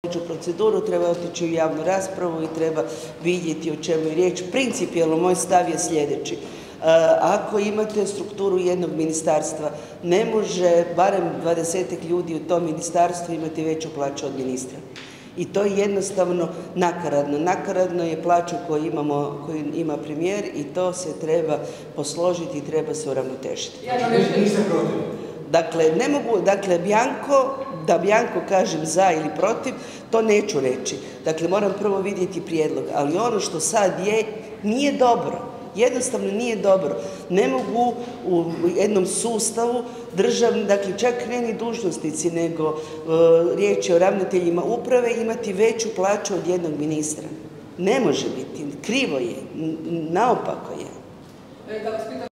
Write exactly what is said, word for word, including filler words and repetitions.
u proceduru, treba otići u javnu raspravu i treba vidjeti o čemu je riječ. Principijelno moj stav je sljedeći. Ako imate strukturu jednog ministarstva, ne može barem dvadesetak ljudi u tom ministarstvu imati veću plaću od ministra. I to je jednostavno nakaradno. Nakaradno je plaću koju, imamo, koju ima premijer i to se treba posložiti i treba se uravnotežiti. Dakle, ne mogu, dakle, Bjanko, da Bjanko kažem za ili protiv, to neću reći. Dakle, moram prvo vidjeti prijedlog, ali ono što sad je, nije dobro. Jednostavno nije dobro. Ne mogu u jednom sustavu državni, dakle čak ne ni dužnosnici, nego uh, riječ je o ravnateljima uprave, imati veću plaću od jednog ministra. Ne može biti. Krivo je. Naopako je.